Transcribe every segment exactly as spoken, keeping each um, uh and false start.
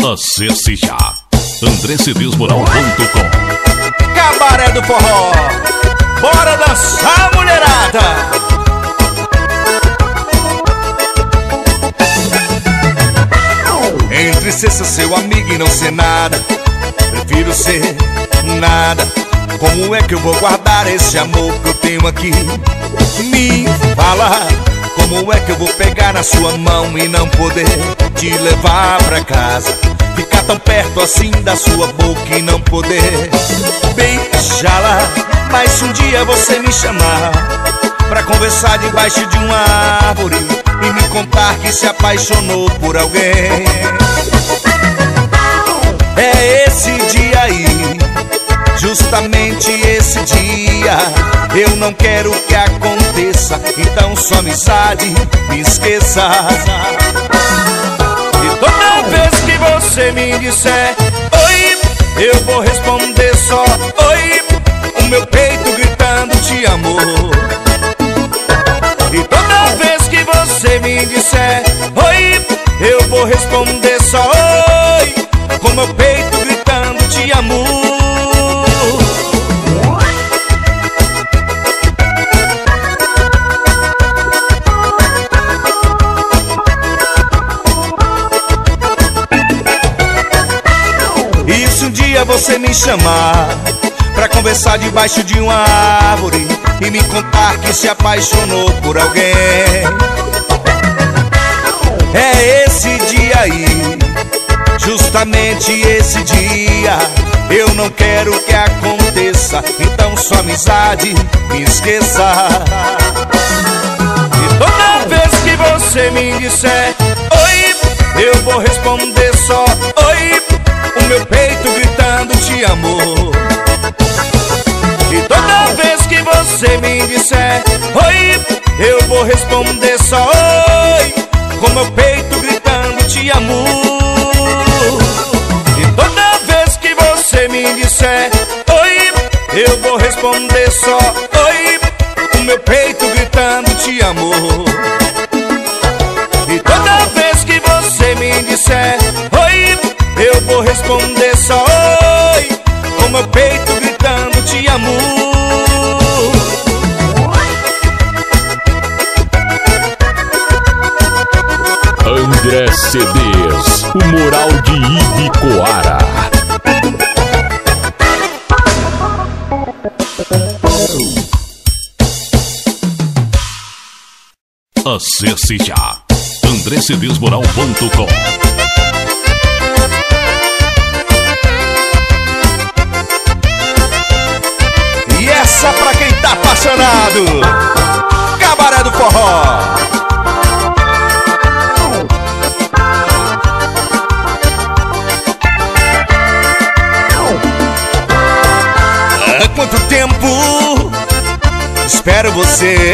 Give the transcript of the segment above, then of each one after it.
Acesse já andré cedês moral ponto com. Cabaré do Forró, bora dançar, mulherada! Entre ser seu amigo e não ser nada, prefiro ser nada. Como é que eu vou guardar esse amor que eu tenho aqui? Me fala, como é que eu vou pegar na sua mão e não poder te levar pra casa? Ficar tão perto assim da sua boca e não poder beijá-la. Mas se um dia você me chamar pra conversar debaixo de uma árvore e me contar que se apaixonou por alguém, é esse dia aí, justamente esse dia. Eu não quero que aconteça, então sua amizade me esqueça. E toda vez que você me disser oi, eu vou responder só oi, o meu peito gritando te amo. E toda vez que você me disser oi, eu vou responder só oi, com meu peito gritando te amo. E se um dia você me chamar pra conversar debaixo de uma árvore e me contar que se apaixonou por alguém, é esse dia aí, justamente esse dia. Eu não quero que aconteça, então sua amizade me esqueça. E toda vez que você me disser oi, eu vou responder só oi, o meu peito gritando te amo. E toda vez que você me disser oi, eu vou responder só oi, com meu peito gritando te amo. E toda vez que você me disser oi, eu vou responder só oi, o meu peito gritando te amo. E toda vez que você me disser oi, eu vou responder só oi, com meu peito gritando te amo. André Cedês, o moral de Ibicoara. Acesse já andré cedês moral ponto com. E essa pra quem tá apaixonado, Cabaré do Forró. Há quanto tempo espero você?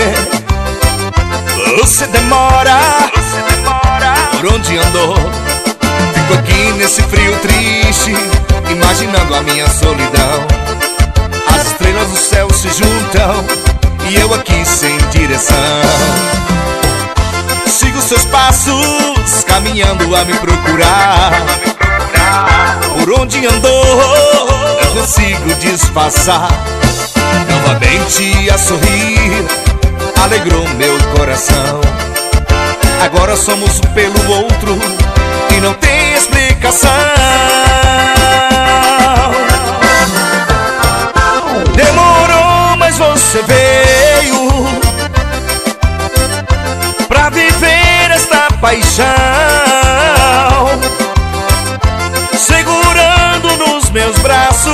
Você demora, você demora. Por onde andou? Fico aqui nesse frio triste, imaginando a minha solidão. As estrelas do céu se juntam e eu aqui sem direção. Sigo seus passos, caminhando a me procurar. Por onde andou, eu consigo disfarçar. Novamente a sorrir, alegrou meu coração. Agora somos um pelo outro e não tem explicação. Demorou, mas você veio pra viver esta paixão, segurando nos meus braços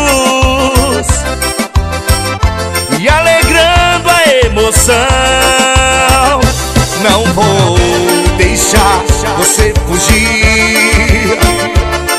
e alegrando a emoção. Não vou deixar você fugir,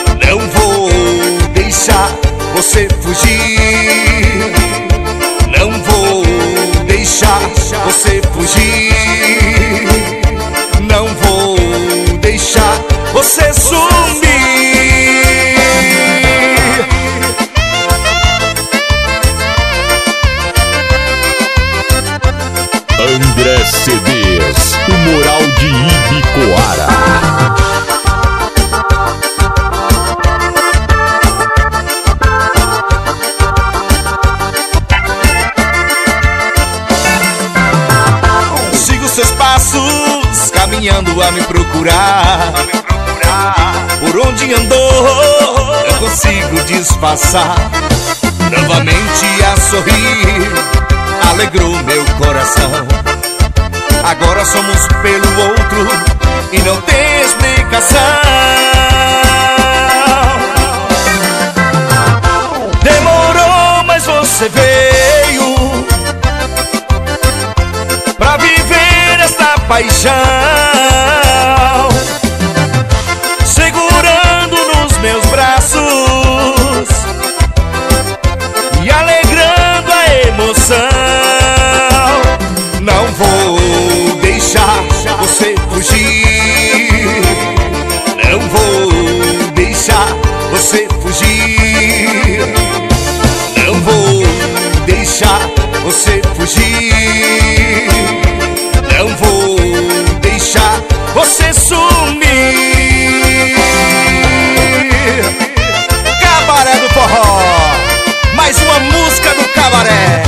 onde andou, eu consigo disfarçar. Novamente a sorrir, alegrou meu coração. Agora somos pelo outro e não tem explicação. Demorou, mas você veio pra viver esta paixão, segurando nos meus braços e alegrando a emoção. Não vou deixar você fugir, não vou deixar você fugir, não vou deixar você fugir, não vou deixar você sumir. Cabaré do Forró, mais uma música do cabaré.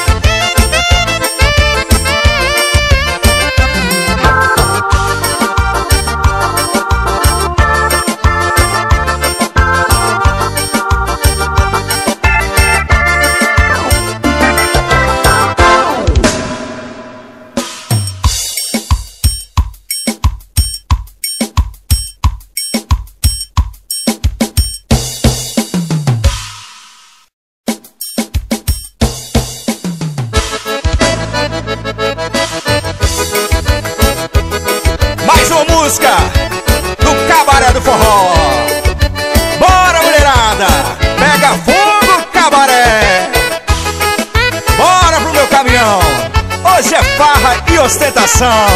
Música do Cabaré do Forró. Bora, mulherada, pega fogo, cabaré. Bora pro meu caminhão, hoje é farra e ostentação.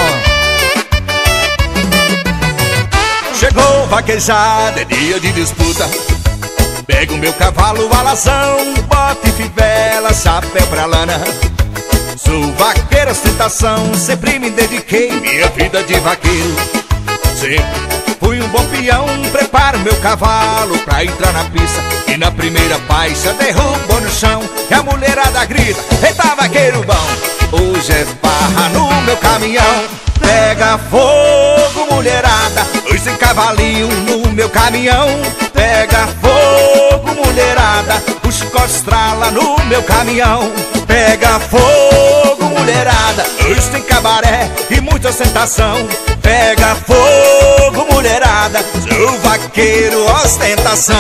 Chegou vaquejada, é dia de disputa. Pega o meu cavalo alazão, bota e fivela, chapéu pra lana. Sou vaqueiro, ostentação, sempre me dediquei minha vida de vaqueiro. Sempre fui um bom peão, preparo meu cavalo pra entrar na pista. E na primeira faixa derrubo no chão e a mulherada grita: eita, vaqueiro bom! Hoje é farra no meu caminhão. Pega fogo, mulherada, hoje tem cavalinho no meu caminhão. Pega fogo, mulherada, o chicote estrala no meu caminhão. Pega fogo, mulherada, hoje tem cabaré e muita ostentação. Pega fogo, mulherada, sou vaqueiro, ostentação.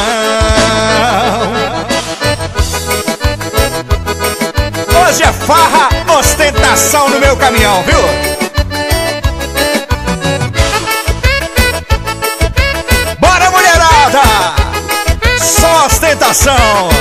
Hoje é farra, ostentação no meu caminhão, viu? Bora, mulherada, só ostentação.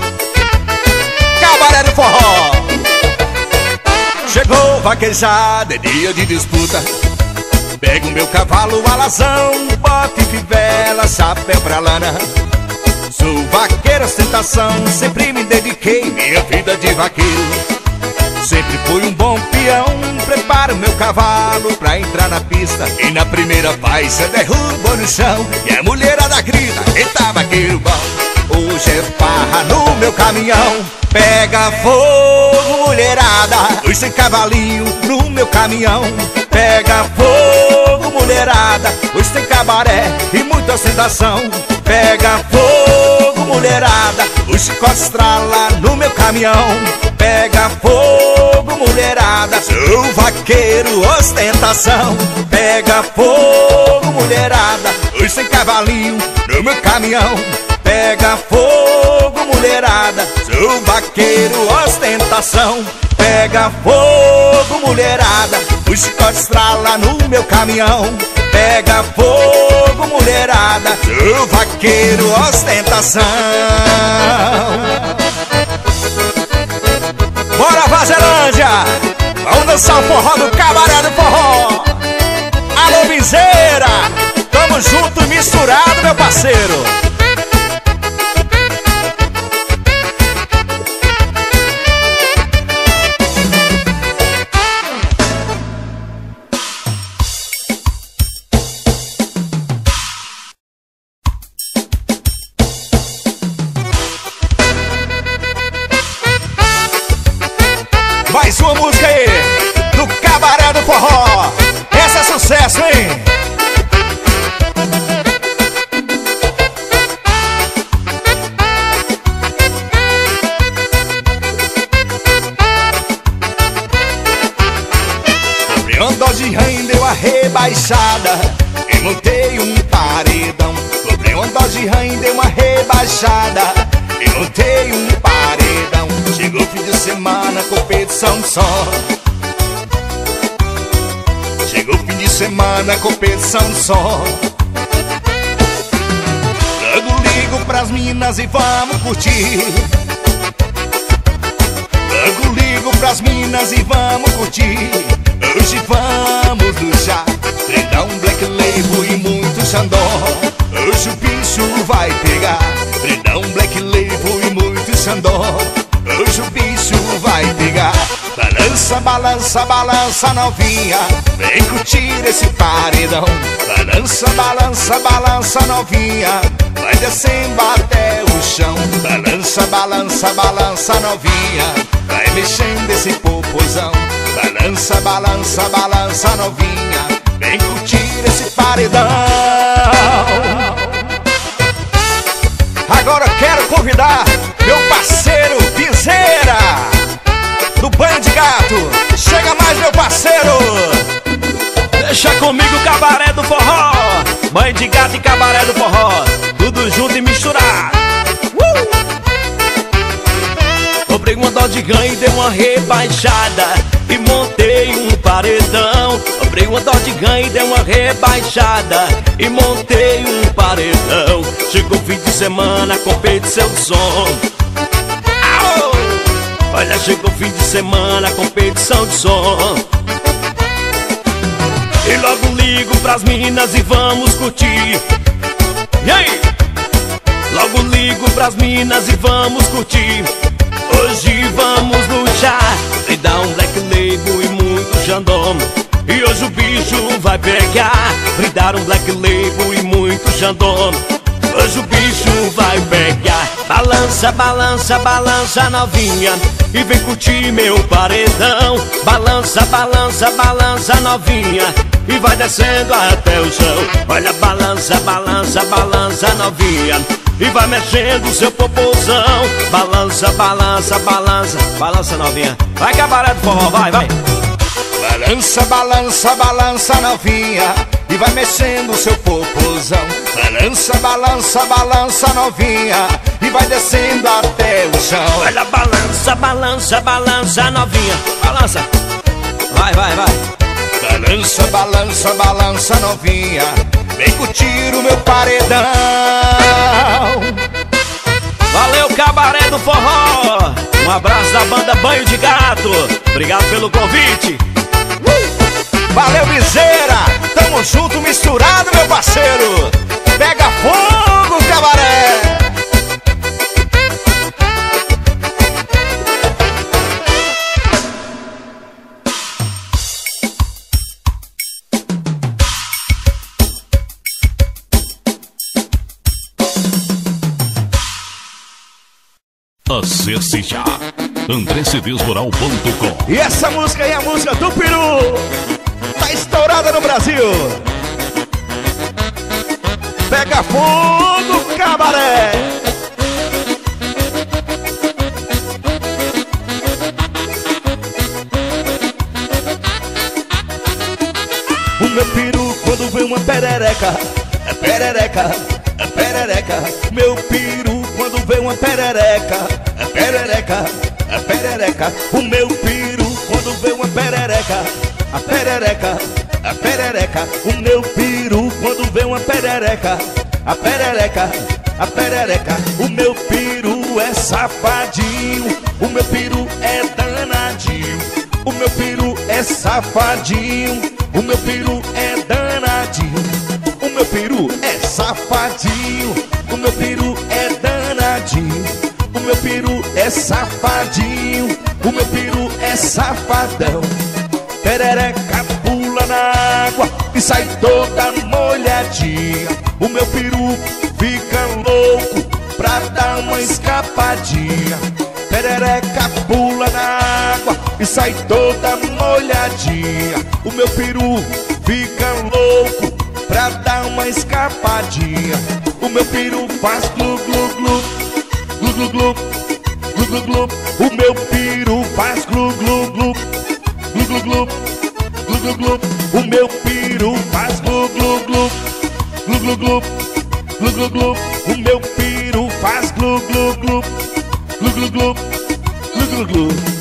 Cabaré do Forró. Chegou vaquejada, é dia de disputa. Pego o meu cavalo alazão, bota e fivela, chapéu pra lana. Sou vaqueiro, ostentação, sempre me dediquei minha vida de vaqueiro. Sempre fui um bom peão, preparo meu cavalo pra entrar na pista. E na primeira faixa derrubo no chão e a mulherada grita: eita, vaqueiro bom! Hoje é farra no meu caminhão. Pega fogo, mulherada, hoje tem cavalinho no meu caminhão. Pega fogo, mulherada, hoje tem cabaré e muita ostentação. Pega fogo, mulherada, o chicote estrala no meu caminhão. Pega fogo, mulherada, sou vaqueiro, ostentação. Pega fogo, mulherada, hoje tem cavalinho no meu caminhão. Pega fogo, mulherada, sou vaqueiro, ostentação. Pega fogo, mulherada, o chicote estrala no meu caminhão. Pega fogo, mulherada, sou vaqueiro, ostentação. Bora, Vazerândia, vamos dançar o forró do Cabaré do Forró. Alô, Viseira, tamo junto, misturado, meu parceiro. Mais uma música aí, do Cabaré do Forró. Essa é sucesso, hein? rebaixada e montei um paredão. Comprei uma Dodge Ram e dei uma rebaixada e montei um paredão. Chegou o fim de semana, competição de som. Chegou o fim de semana, competição de som. Logo ligo pras minas e vamos curtir. Logo ligo pras minas e vamos curtir. Hoje vamos luxar, treinar um Black Label e muito Xandó. Hoje o bicho vai pegar, treinar um Black Label e muito Xandó. Hoje o bicho vai pegar. Balança, balança, balança novinha, vem curtir esse paredão. Balança, balança, balança novinha, vai descendo até o chão. Balança, balança, balança novinha, vai mexendo esse popozão. Balança, balança, balança novinha, vem curtir esse paredão. Agora eu quero convidar meu parceiro Viseira, do Banho de Gato. Chega mais, meu parceiro. Deixa comigo o cabaré do forró. Banho de Gato e cabaré do forró, tudo junto e misturado. uh! Comprei uma Dodge Ram e dei uma rebaixada e montei um paredão. Comprei uma Dodge Ram e dei uma rebaixada e montei um paredão. Chegou o fim de semana, competição de som. Au! Olha, chegou o fim de semana, competição de som. E logo ligo pras minas e vamos curtir. E aí? Logo ligo pras minas e vamos curtir. Hoje vamos luxar, e dar um Black Label e muito Xandó. E hoje o bicho vai pegar, brindar um Black Label e muito Xandó. Hoje o bicho vai pegar. Balança, balança, balança novinha, e vem curtir meu paredão. Balança, balança, balança novinha, e vai descendo até o chão. Olha, balança, balança, balança novinha, e vai mexendo o seu popozão. Balança, balança, balança, balança novinha, vai cabaré do forró, vai, vai. Balança, balança, balança novinha, e vai mexendo o seu popozão. Balança, balança, balança novinha, e vai descendo até o chão. Olha, balança, balança, balança novinha, balança, vai, vai, vai. Balança, balança, balança novinha, vem curtir o meu paredão. Valeu, cabaré do forró. Um abraço da banda Banho de Gato, obrigado pelo convite. uh! Valeu, Viseira, tamo junto, misturado, meu parceiro. Pega fogo, cabaré. Acesse já andré cedês moral ponto com. E essa música aí é a música do Peru, tá estourada no Brasil. Pega fogo, cabaré. O meu peru quando vê uma perereca, é perereca, é perereca. Meu peru quando vê uma perereca, é perereca, é perereca. O meu peru quando vê uma perereca, a perereca, a perereca. O meu peru quando vê uma perereca, a perereca, a perereca. O meu peru é safadinho, o meu peru é danadinho. O meu peru é safadinho, o meu peru é danadinho. O meu peru é safadinho, o meu peru é danadinho. O meu peru é safadinho, o meu peru é safadão. Perereca pula na água e sai toda molhadinha. O meu peru fica louco pra dar uma escapadinha. Perereca pula na água e sai toda molhadinha. O meu peru fica louco pra dar uma escapadinha. O meu peru faz glu glu glu, glu glu glu, glu glu glu. O meu peru faz glu glu glu, glu glu glu, glu glu glu. O meu peru peru faz glu glu glu, glu glu glu, glu glu glu. O meu peru faz glu glu glu, glu glu glu, glu glu glu.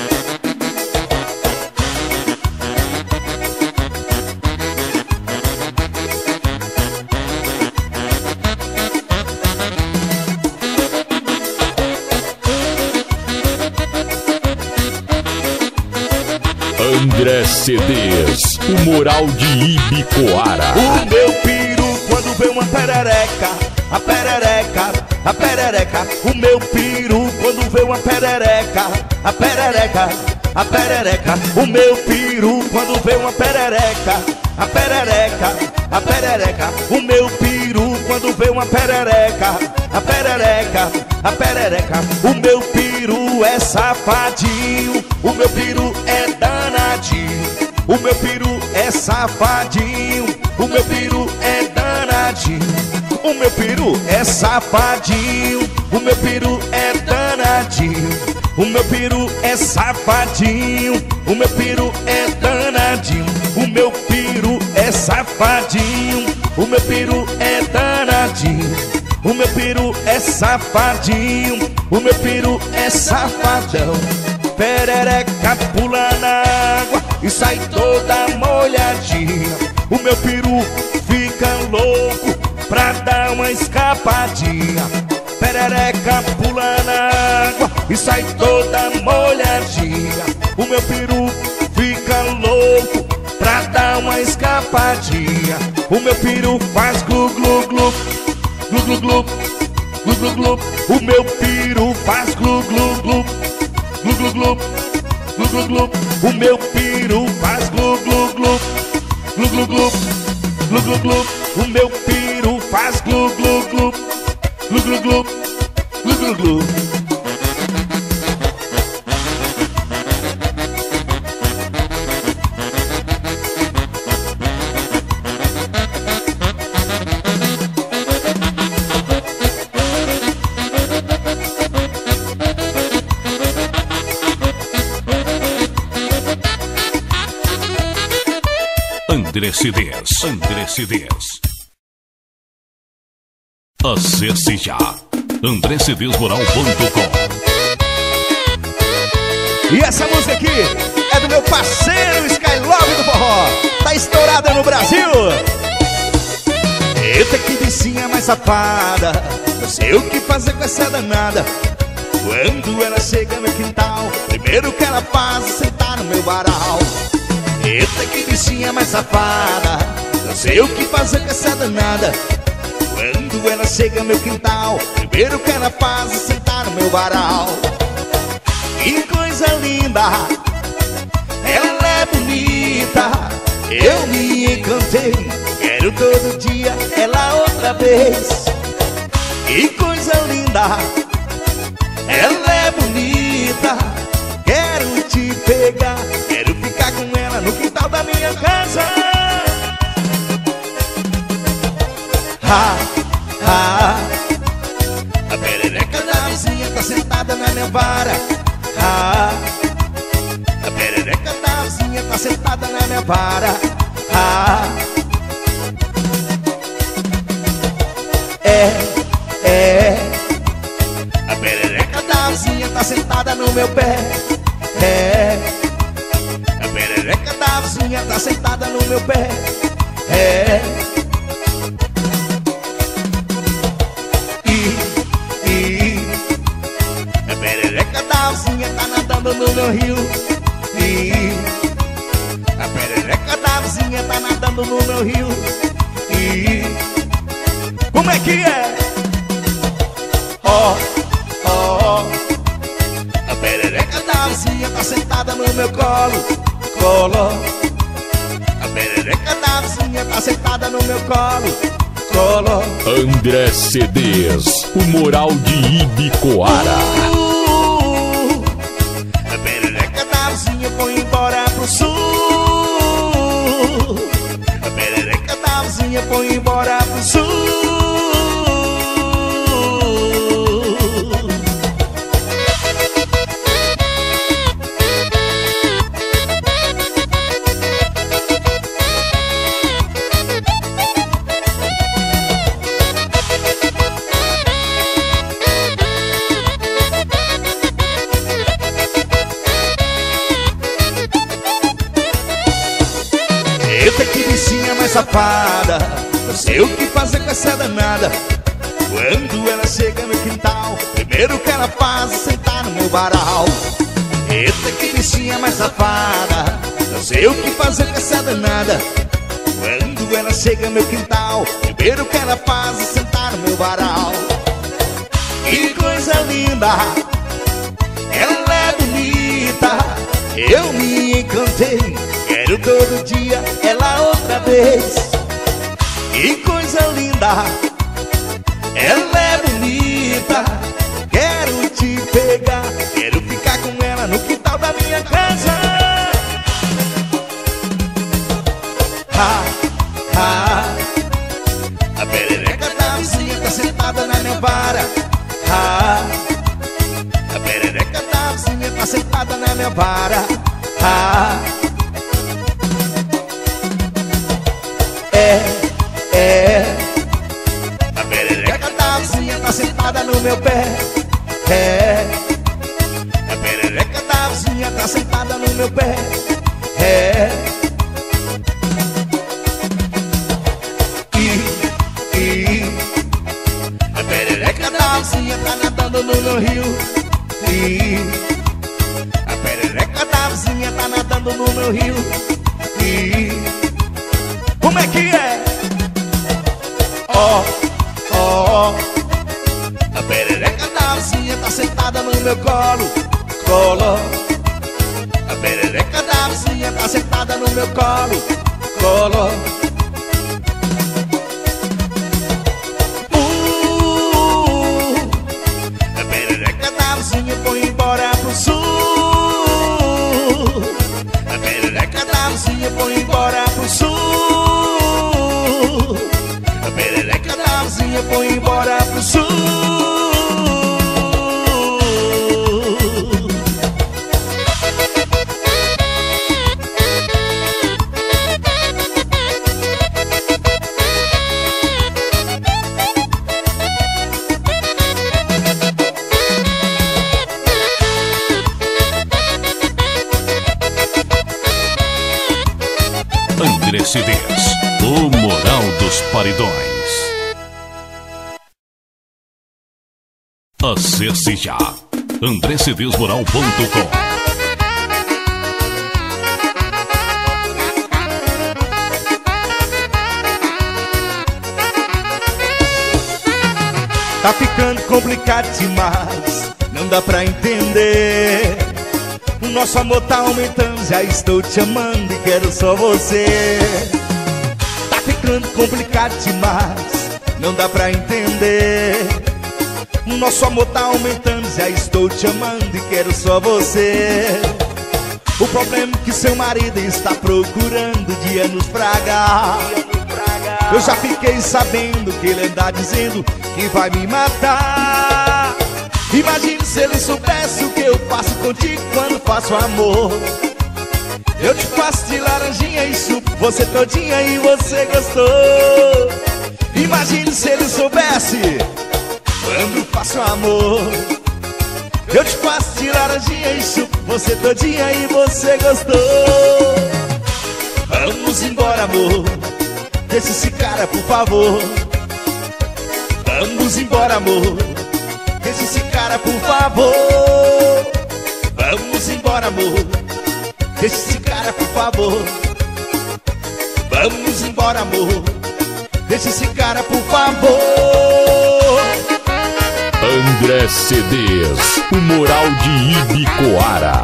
André C Ds, o Moral de Ibicoara. O meu peru quando vê uma perereca, a perereca, a perereca. O meu peru quando vê uma perereca, a perereca, a perereca. O meu peru quando vê uma perereca, a perereca, a perereca. O meu peru quando vê uma perereca, a perereca, a perereca. O meu peru é safadinho, o meu peru é danadinho. O meu peru é safadinho, o meu peru é danadinho. O meu peru é safadinho, o meu peru é danadinho. O meu peru é safadinho, o meu peru é danadinho. O meu peru é safadinho, o meu peru é danadinho. O meu peru é safadinho, o meu peru é safadão. Perereca pula na água e sai toda molhadinha. O meu peru fica louco pra dar uma escapadinha. Perereca pula na água e sai toda molhadinha. O meu peru fica louco pra dar uma escapadinha. O meu peru faz glu glu glu, glu glu glu, glu glu glu. O meu peru faz glu glu glu, glu glu glu, glu glu glu. O meu peru faz glu glu glu, glu glu glu, glu glu glu. O meu peru faz glu glu glu, glu glu glu, glu glu glu. André C Ds, André C Ds. Acesse já andré c ds moral ponto com. E essa música aqui é do meu parceiro Skylove do forró. Tá estourada no Brasil. Eita, que vizinha mais safada, não sei o que fazer com essa danada. Quando ela chega no quintal, primeiro que ela faz é sentar no meu varal. Eita, que bichinha mais safada, não sei o que fazer com essa danada. Quando ela chega no meu quintal, primeiro que ela faz é sentar no meu varal. Que coisa linda, ela é bonita, eu me encantei, quero todo dia ela outra vez. Que coisa linda, ela é bonita, quero te pegar, quero ficar com ela no quintal da minha casa. Ha, ha, a perereca da vizinha tá sentada na minha vara. Ha, a perereca da vizinha tá sentada na minha vara. Ha, é, é, a perereca da vizinha tá sentada no meu pé. É, a perereca da vizinha tá sentada no meu pé. É, e, e a perereca da vizinha tá nadando no meu rio. E a perereca da vizinha tá nadando no meu rio. E como é que é? Ó, ó, a perereca da vizinha tá sentada no meu colo, colo. A perereca da vizinha tá sentada no meu colo, colo. André C Ds, o Moral de Ibicoara. Uh, a perereca da vizinha foi embora pro sul. A perereca da vizinha foi embora pro sul. safada, não sei o que fazer com essa danada. Quando ela chega no quintal, primeiro que ela faz é sentar no meu varal. Eita, que bichinha mais safada, não sei o que fazer com essa danada. Quando ela chega no meu quintal, primeiro que ela faz é sentar no meu varal. Que coisa linda, ela é bonita, eu me encantei, quero todo dia ela outra vez. Que coisa linda, ela é bonita, quero te pegar, quero ficar com ela no quintal da minha casa. Ha, ha, a perereca da vizinha tá sentada na minha vara. Ha, a perereca da vizinha tá sentada na minha vara. Ha, é, é, a perereca da vizinha tá sentada no meu pé. É, a perereca da vizinha tá sentada no meu pé. É, e, e, a perereca da vizinha tá nadando no meu rio. E a perereca da vizinha tá nadando no meu rio. E como é que é? Ó, ó, a perereca da vizinha tá sentada no meu colo, colo. A perereca da vizinha tá sentada no meu colo, colo. Uh, a perereca da vizinha foi embora pro sul. A perereca da vizinha foi embora pro sul. A perereca da vizinha foi embora pro sul. André C Ds, o Moral dos Paredões. Acesse já andré c d s moral ponto com. Tá ficando complicado demais, não dá pra entender. O nosso amor tá aumentando, já estou te amando e quero só você. Tá ficando complicado demais, não dá pra entender. O nosso amor tá aumentando, já estou te amando e quero só você. O problema é que seu marido está procurando dia nos fragar. Eu já fiquei sabendo que ele anda dizendo que vai me matar. Imagine se ele soubesse o que eu faço contigo quando faço amor. Eu te faço de laranjinha e chupo você todinha e você gostou. Imagine se ele soubesse quando faço amor. Eu te faço de laranjinha e chupo você todinha e você gostou. Vamos embora, amor, deixa esse cara, por favor. Vamos embora, amor, deixa esse cara, por favor. Vamos embora, amor, deixa esse cara, por favor. Vamos embora, amor, deixa esse cara, por favor. André C Ds, o Moral de Ibicoara.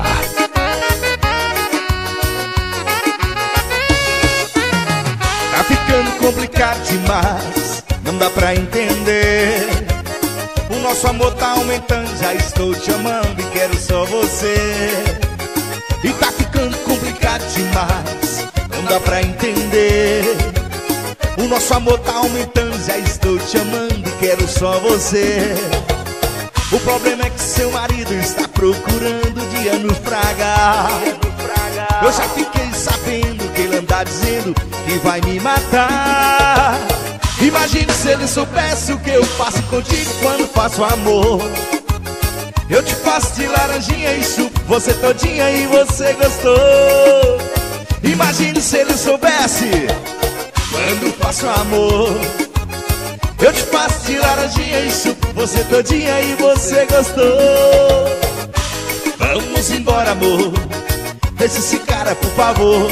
Tá ficando complicado demais, não dá pra entender. O nosso amor tá aumentando, já estou te amando e quero só você. E tá ficando complicado demais, não dá pra entender. O nosso amor tá aumentando, já estou te amando e quero só você. O problema é que seu marido está procurando dia nos fragar. Eu já fiquei sabendo que ele anda dizendo que vai me matar. Imagine se ele soubesse o que eu faço contigo quando faço amor. Eu te faço de laranjinha e chupo você todinha e você gostou. Imagine se ele soubesse quando faço amor. Eu te faço de laranjinha e chupo você todinha e você gostou. Vamos embora, amor, deixa esse cara, por favor.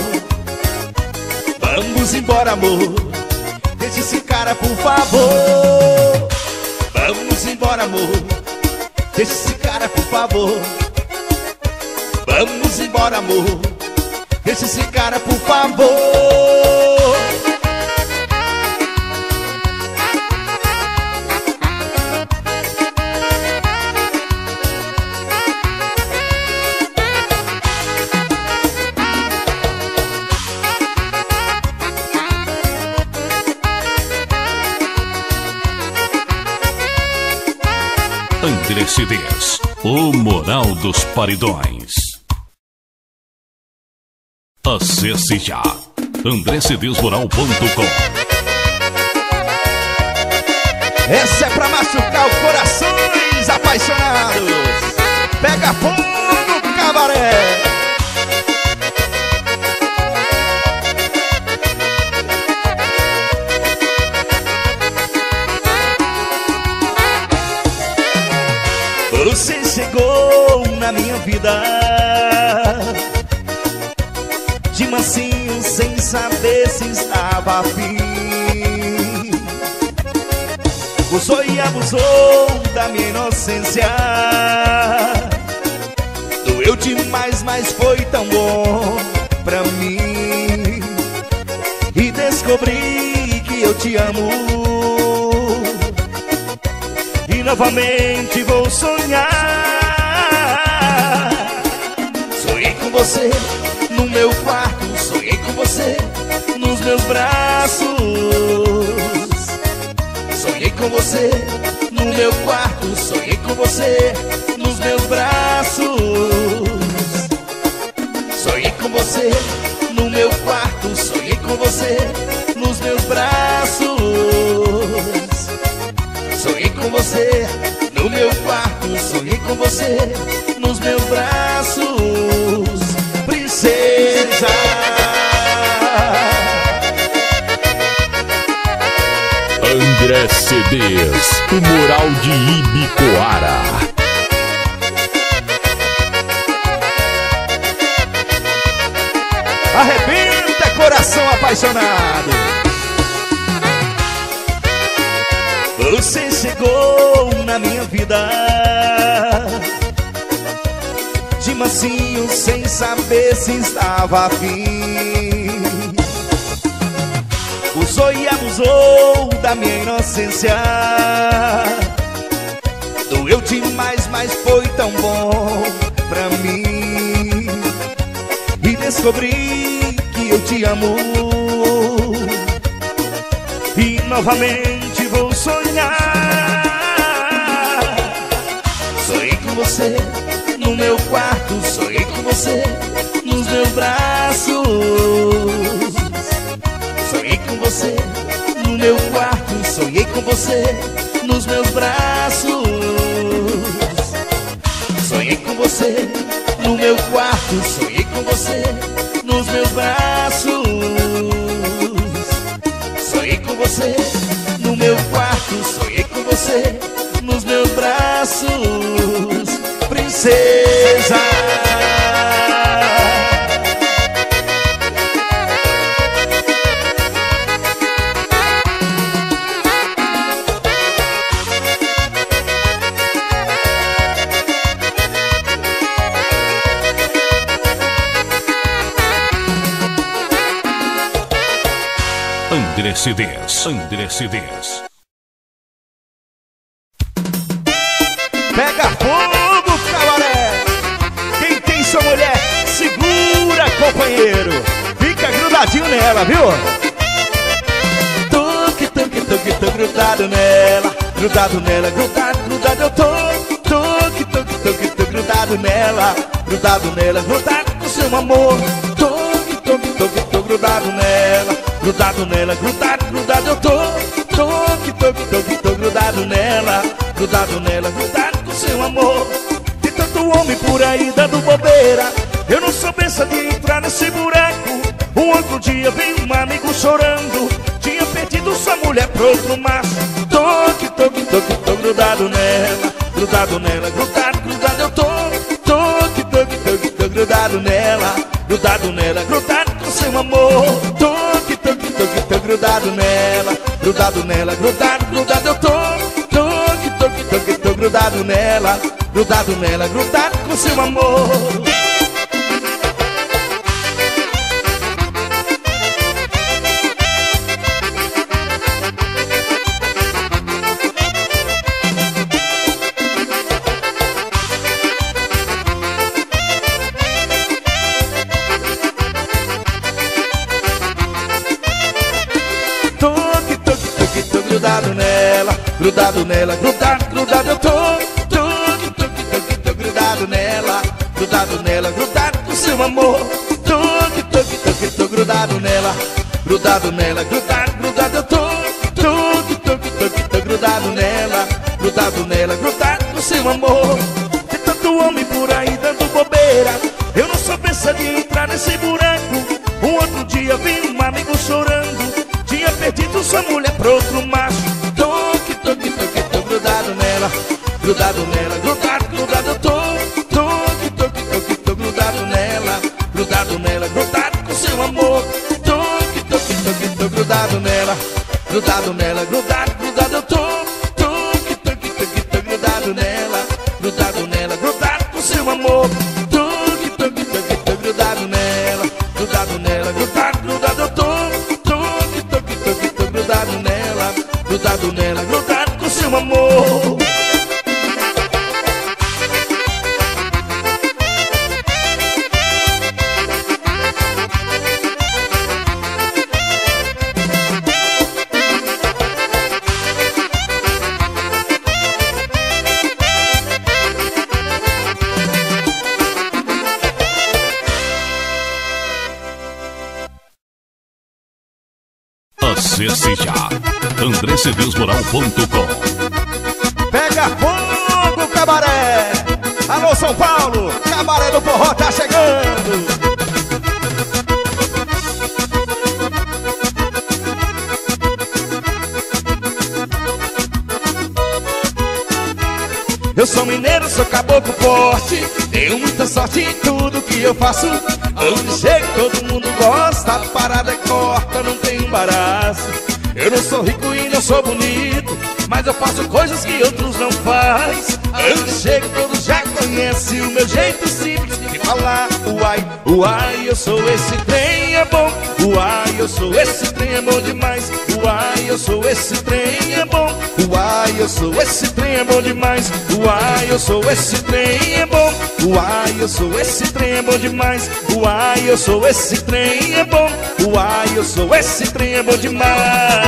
Vamos embora, amor, deixa esse cara, por favor. Vamos embora, amor, deixa esse cara, por favor. Vamos embora, amor, deixa esse cara, por favor. André C Ds, o Moral dos Paredões. Acesse já andré c ds moral ponto com. Essa é pra machucar os corações apaixonados. Pega fogo, cabaré. Você chegou na minha vida de mansinho, sem saber se estava afim. Usou e abusou da minha inocência. Doeu demais, mas foi tão bom pra mim. E descobri que eu te amo. E novamente vou sonhar. Sonhei com você no meu quarto, sonhei com você nos meus braços. Sonhei com você no meu quarto, sonhei com você nos meus braços. Sonhei com você no meu quarto, sonhei com você nos meus braços. Sonhei com você no meu quarto, sonhei com você nos meus braços, princesa. André C Ds, o Moral de Ibicoara. Arrebenta, coração apaixonado. Você chegou na minha vida de mansinho, sem saber se estava afim. Usou e abusou da minha inocência. Doeu demais, mas foi tão bom pra mim. E descobri que eu te amo. E novamente vou sonhar. Sonhei com você no meu quarto, sonhei com você nos meus braços. Sonhei com você no meu quarto, sonhei com você nos meus braços. Sonhei com você no meu quarto, sonhei com você nos meus braços. Sonhei com você no meu quarto, sonhei com você nos meus braços, princesa. André C Ds, André C Ds. Pega fogo, cabaré. Quem tem sua mulher, segura, companheiro. Fica grudadinho nela, viu? Tô que tô que tô que tô grudado nela. Grudado nela, grudado, grudado eu tô. Tô que tô que tô que tô grudado nela. Grudado nela, grudado com seu amor. Tô que tô que tô que tô grudado nela. Grudado nela, grudado, grudado eu tô. Tô que tô que tô que tô grudado nela. Grudado nela, grudado com seu amor. Tem tanto homem por aí dando bobeira. Eu não sou besta de entrar nesse buraco. Um outro dia veio um amigo chorando, perdido sua mulher pra outro macho. Tô que tô que tô que tô grudado nela, grudado nela, grudado, grudado eu tô. Tô que tô que tô que tô grudado nela, grudado nela, grudado com seu amor. Tô que tô que tô que tô grudado nela, grudado nela, grudado, grudado eu tô. Tô que tô que tô que tô grudado nela, grudado nela, grudado com seu amor. Grudado nela, grudado nela, grudado, grudado eu tô. Tô, que tô, que tô, que tô grudado nela, grudado nela, grudado com seu amor. Tô, que tô, que tô, que tô grudado nela, grudado nela, grudado, grudado eu tô. Tô, que tô, que tô, que tô grudado nela, grudado nela, grudado com seu amor. Tem tanto homem por aí dando bobeira, eu não sou pensa de entrar nesse buraco. Um outro dia vi um amigo chorando, tinha perdido sua mulher pra outro macho. Tô que tô que tô que tô grudado nela, grudado nela, grudado, grudado eu tô. Tô que tô que tô que tô grudado nela, grudado nela, grudado com seu amor. Tô que tô que tô que tô grudado nela, grudado nela, grudado, grudado eu tô. Tô que tô que tô que tô grudado nela, grudado nela, grudado com seu amor. Tô que tô que tô que tô grudado nela, grudado nela, grudado, grudado eu tô. Grudado nela, grudado nela, grudado com seu amor. Acesse já andré cedês moral ponto com. Pega fogo, cabaré! Alô, São Paulo! Cabaré do Forró tá chegando! Eu sou mineiro, sou caboclo forte, tenho muita sorte em tudo que eu faço. Onde chego todo mundo gosta, a parada é corta, não tem embaraço. Eu não sou rico e não sou bonito, mas eu faço coisas que outros não fazem. Onde chego todos já conhecem o meu jeito simples de falar. Uai, uai, eu sou esse trem, é bom. Uai, eu sou esse trem, é bom demais. Uai, eu sou esse trem, é bom. Uai, eu sou esse trem, é bom demais. Uai, eu sou esse trem, é bom. Uai, eu sou esse trem, é bom demais. Uai, eu sou esse trem, é bom. Uai, eu sou esse trem, é bom demais.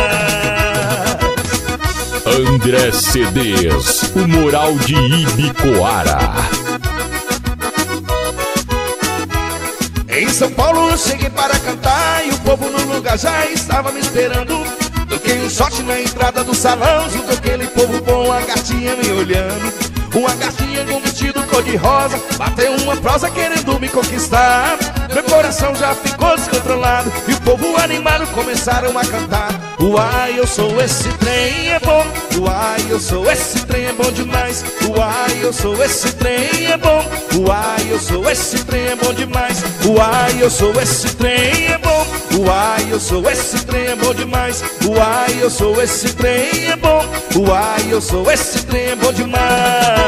André Cedês, o Moral de Ibicoara. Em São Paulo eu cheguei para cantar e o povo no lugar já estava me esperando. Toquei um shot na entrada do salão, junto aquele povo bom, a gatinha me olhando. Uma gatinha com vestido cor-de-rosa bateu uma prosa querendo me conquistar. Meu coração já ficou descontrolado e o povo animado começaram a cantar. Uai, eu sou esse trem, é bom. Uai, eu sou esse trem, é bom demais. Uai, eu sou esse trem, é bom. Uai, eu sou esse trem, é bom demais. Uai, eu sou esse trem, é bom. Uai, eu sou esse trem, é bom demais. Uai, eu sou esse trem, é bom. Uai, eu sou esse trem, é bom demais.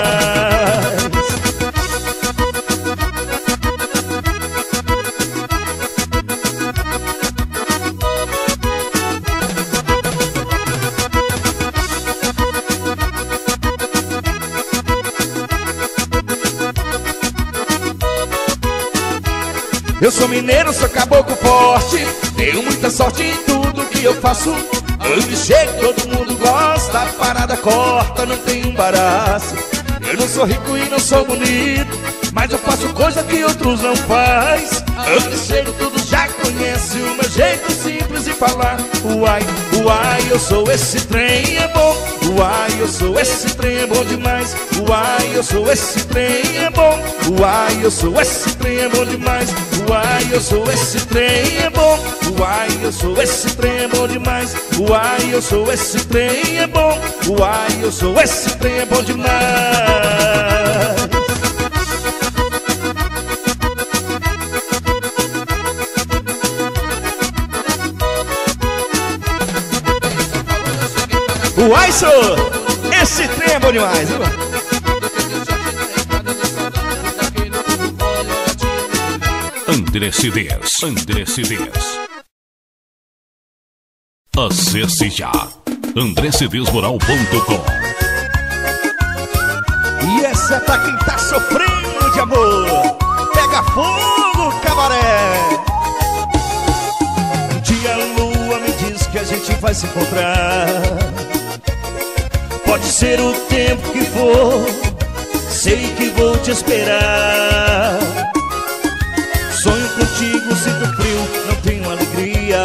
Eu sou mineiro, sou caboclo forte, tenho muita sorte em tudo que eu faço. Onde chego todo mundo gosta, a parada corta, não tem embaraço. Eu não sou rico e não sou bonito, mas eu faço coisa que outros não fazem. Onde chego tudo já conhece o meu jeito simples de falar. Uai, uai, eu sou esse trem, é bom. Uai, eu sou esse trem, é bom demais. Uai, eu sou esse trem, é bom. Uai, eu sou esse trem, é bom demais. Uai, eu sou esse trem, é bom. Uai, eu sou esse trem, é bom demais. Uai, eu sou esse trem, é bom. Uai, eu sou esse trem, é bom demais. Uai, sou esse trem é bom demais, viu? André C Ds, André C Ds. Acesse já andré c ds moral ponto com. E essa é pra quem tá sofrendo de amor. Pega fogo, cabaré. Um dia a lua me diz que a gente vai se encontrar. Pode ser o tempo que for, sei que vou te esperar. Sonho contigo, sinto frio, não tenho alegria.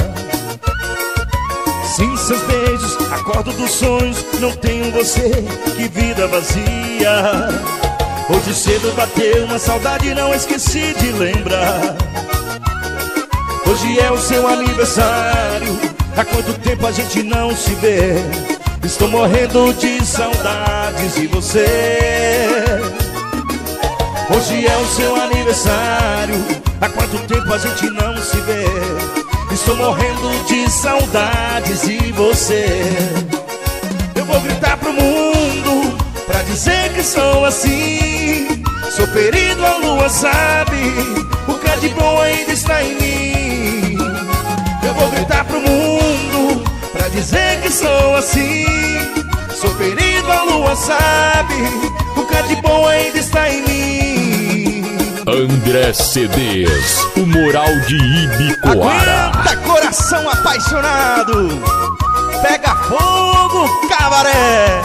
Sem seus beijos, acordo dos sonhos, não tenho você, que vida vazia. Hoje cedo bateu uma saudade, não esqueci de lembrar. Hoje é o seu aniversário, há quanto tempo a gente não se vê. Estou morrendo de saudades de você. Hoje é o seu aniversário, há quanto tempo a gente não se vê. Estou morrendo de saudades de você. Eu vou gritar pro mundo pra dizer que sou assim. Sou ferido, a lua sabe, o que é de bom ainda está em mim. Eu vou gritar pro mundo pra dizer que sou assim. Sou ferido, a lua sabe, o que é de bom ainda está em mim. André C Ds, o moral de Ibicoara. Aguenta, coração apaixonado. Pega fogo, cabaré.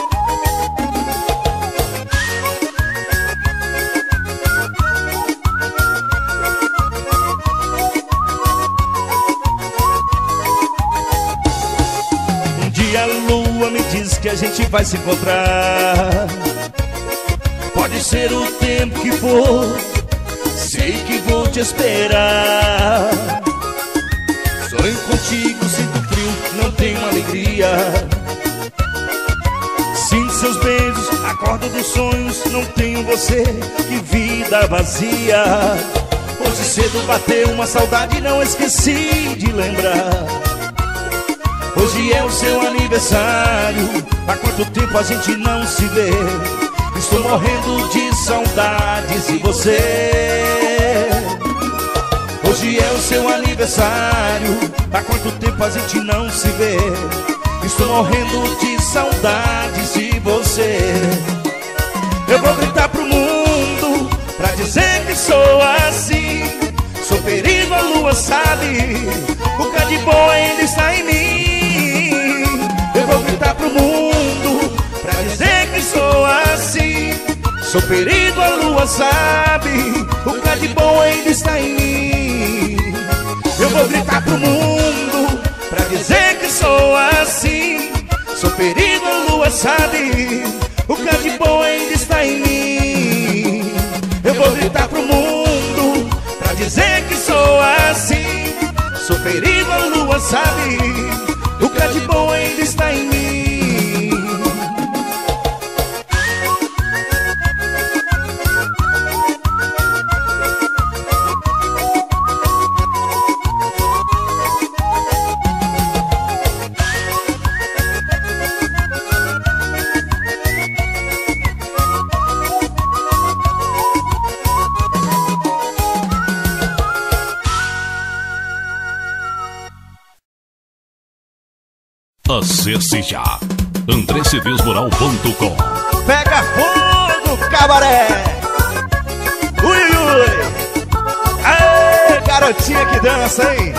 Um dia a lua me diz que a gente vai se encontrar. Pode ser o tempo que for, sei que vou te esperar. Sonho contigo, sinto frio, não tenho alegria. Sinto seus beijos, acordo dos sonhos, não tenho você, que vida vazia. Hoje cedo bateu uma saudade, não esqueci de lembrar. Hoje é o seu aniversário, há quanto tempo a gente não se vê. Estou morrendo de saudades de você. Hoje é o seu aniversário, há quanto tempo a gente não se vê. Estou morrendo de saudades de você. Eu vou gritar pro mundo pra dizer que sou assim. Sou ferido, a lua sabe, o que é de bom ainda está em mim. Eu vou gritar pro mundo pra dizer que sou assim. Sou ferido, a lua sabe, o que é de bom ainda está em mim. Eu vou gritar pro mundo pra dizer que sou assim. Sou ferido, a lua sabe, o que é de bom ainda está em mim. Eu vou gritar pro mundo pra dizer que sou assim. Sou ferido, a lua sabe, o que é de bom ainda está em mim. Acesse já andré c ds moral ponto com. Pega fogo, cabaré. Ui, ui. Aê, garotinha que dança, hein?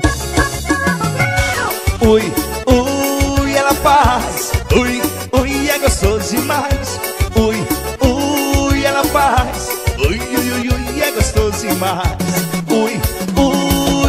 Ui, ui, ela faz. Ui, ui, é gostoso demais. Ui, ui, ela faz. Ui, ui, ui, ui, é gostoso demais. Ui, ui.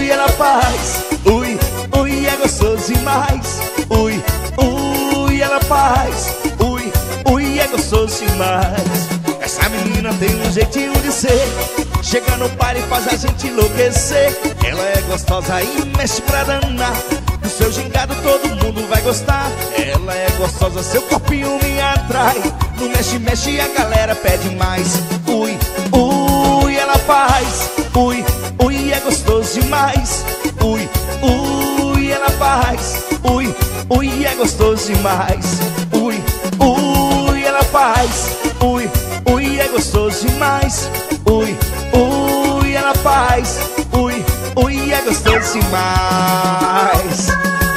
faz, ui, ui, é gostoso demais. Ui, ui, ela faz, ui, ui, é gostoso demais. Essa menina tem um jeitinho de ser, chega no bar e faz a gente enlouquecer. Ela é gostosa e mexe pra danar, do seu gingado todo mundo vai gostar. Ela é gostosa, seu corpinho me atrai, no mexe, mexe e a galera pede mais. Ui, ui, ela faz, ui, ui, é gostoso demais. Ui, ui, ela faz, ui, ui, é gostoso demais. Ui, ui, ela faz, ui, ui, é gostoso demais. Ui, ui, ela faz, ui, ui, é gostoso demais.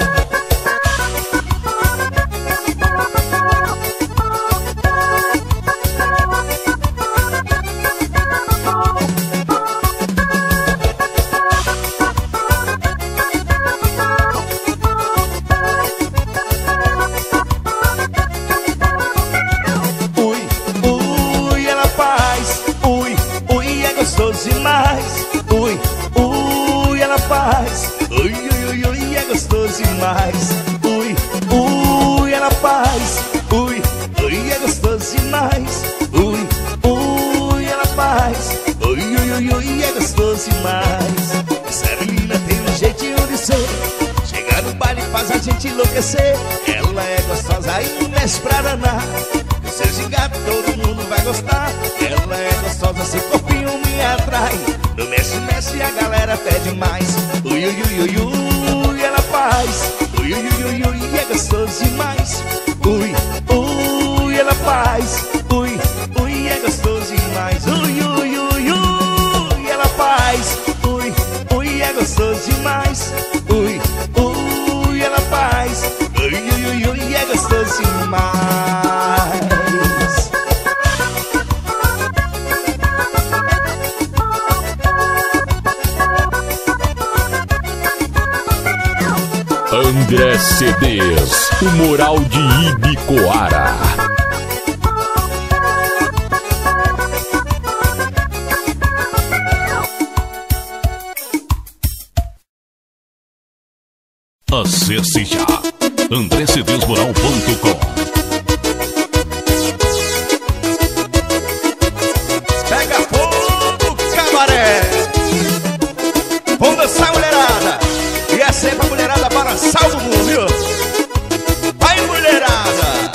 Ui, ui, ela faz, ui, ui, ui, é gostoso demais. Ui, ui, ela faz, ui, ui, é gostoso demais. Ui, ui, ela faz, ui, ui, ui, é gostoso demais. Essa menina tem um jeitinho de ser, chega no baile e faz a gente enlouquecer. Ela é gostosa e mexe pra danar, do seu gingado todo mundo vai gostar. Ela é gostosa, seu corpinho me atrai, no mexe, mexe e a galera pede mais. Ui, ui, ui, ui, ui, ela faz, ui, ui, ui, ui, é gostoso demais. Ui, ui, ela faz, ui, ui, é gostoso demais. Ui, ui, ui, ui, ela faz, ui, ui, é gostoso demais. Ui, ui, ela faz, ui, ui, ui, ui, é gostoso demais. André C Ds, o Moral de Ibicoara. Acesse já andré c ds moral ponto com. Pega fogo, cabaré! Vamos dançar, mulherada! E é sempre a mulherada balançar o bumbum, viu? Vai, mulherada!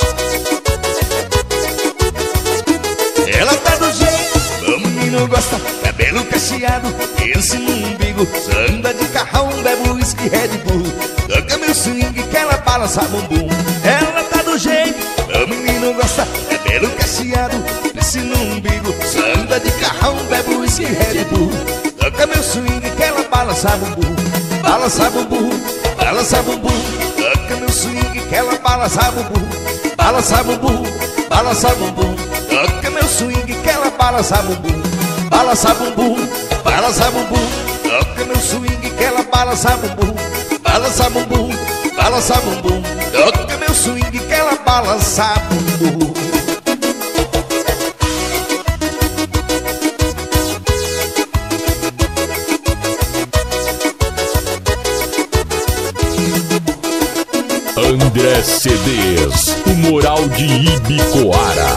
Ela tá do jeito, o menino gosta, cabelo cacheado, esse no umbigo, anda de carrão, bebe whisky, Red Bull, toca meu swing que ela balança bumbum. Ela tá do jeito, o menino gosta, cabelo cacheado, esse no umbigo, anda de carrão, bebe whisky, Red Bull, toca meu swing que ela balança bumbum. Balança bumbum, balança bumbum, toca meu swing que ela balança bumbum. Balança bumbum, balança bumbum, toca meu swing que ela balança bumbum. Balança bumbum, balança bumbum, toca meu swing que ela balança bumbum. Balança bumbum, balança bumbum, toca meu swing que ela balança bumbum. André C Ds, o Moral de Ibicoara.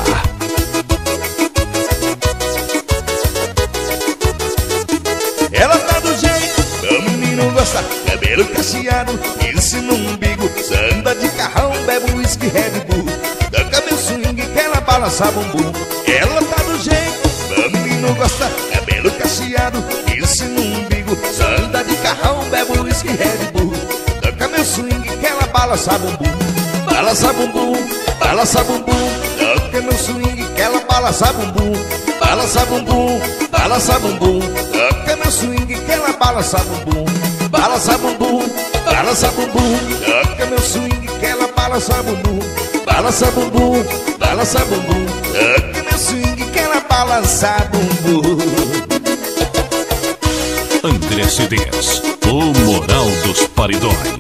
Ela tá do jeito, o menino gosta, cabelo cacheado, esse no umbigo, anda de carrão, bebe whisky, Red Bull, toca meu swing que ela balança bumbum. Ela tá do jeito, o menino gosta, cabelo cacheado, esse no umbigo, anda de carrão, bebe whisky, Red Bull, toca meu swing que ela balança bumbum. Balança bumbum, balança bumbum, toca meu swing que ela balança bumbum. Balança bumbum, balança bumbum, toca meu swing que ela balança bumbum. Balança bumbum, balança bumbum, toca meu swing que ela balança bumbum. Balança bumbum, balança bumbum, toca meu swing que ela balança bumbum. André C Ds, o Moral dos Paredões.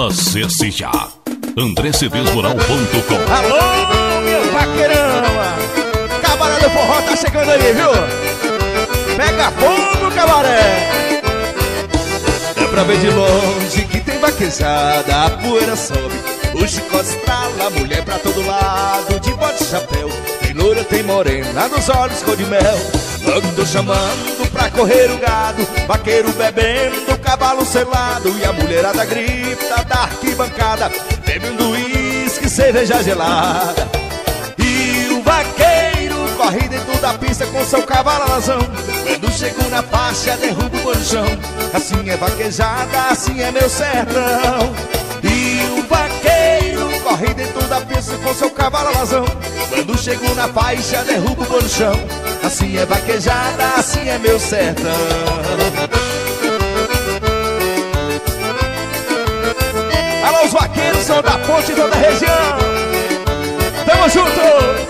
Acesse já andré cedês moral ponto com. Alô, meu vaqueirão! Cabaré do Forró tá chegando aí, viu? Pega fogo, cabaré! Dá pra ver de longe que tem vaquejada, a poeira sobe, o chicote estrala, mulher pra todo lado, de bode e chapéu. Tem loura, tem morena, nos olhos cor de mel. Logo tô chamando pra correr o gado, vaqueiro bebendo, cavalo selado, e a mulherada grita da arquibancada, bebendo uísque, cerveja gelada. E o vaqueiro corre dentro da pista com seu cavalo alazão. Quando chego na faixa, derrubo o banchão. Assim é vaquejada, assim é meu sertão. E o vaqueiro corre dentro da pista com seu cavalo alazão. Quando chego na faixa, derrubo o banchão. Assim é vaquejada, assim é meu sertão. Alô, os vaqueiros são da ponte toda a região. Tamo junto!